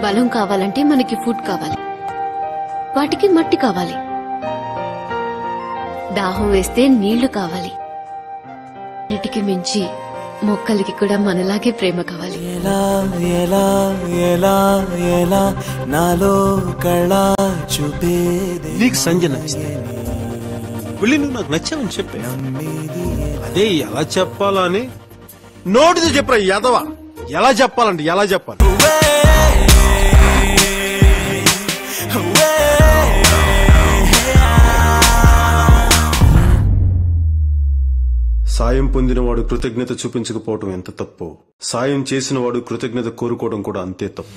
బలం కావాలంటే మనకి ఫుడ్ కావాలి, వాటికి మట్టి కావాలి, దాహం వేస్తే నీళ్లు కావాలి, వీటికి మించి మొక్కలకి కూడా మనలాగే ప్రేమ కావాలి. ఎలా ఎలా ఎలా ఎలా నాలో కళ చూపేది. నీకు సంజన వెళ్ళి నువ్వు నాకు నచ్చావని చెప్పే, అదే ఎలా చెప్పాలా అని నోటితో చెప్పరా యాదవ. ఎలా చెప్పాలంటే ఎలా చెప్పాలి? సాయం పొందినవాడు కృతజ్ఞత చూపించకపోవటం ఎంత తప్పు, సాయం చేసినవాడు కృతజ్ఞత కోరుకోవడం కూడా అంతే తప్పు.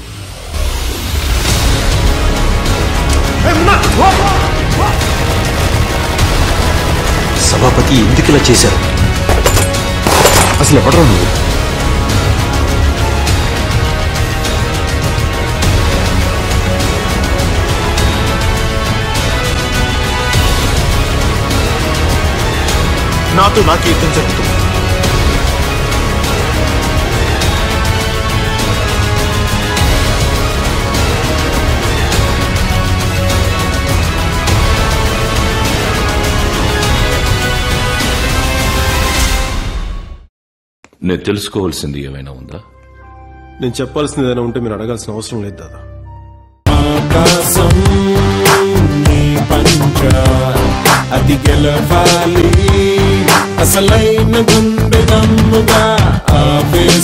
సభాపతి ఎందుకు ఇలా చేశారు? అసలు ఎవడరా నువ్వు? నాతో నాకు యుద్ధం జరుగుతుంది. నేను తెలుసుకోవాల్సింది ఏమైనా ఉందా? నేను చెప్పాల్సింది ఏదైనా ఉంటే మీరు అడగాల్సిన అవసరం లేదు దాదా. ఆకాశం నీ పంచ అది గెలవాలి, అసలైన గుండె దమ్ముగా ఆవేశ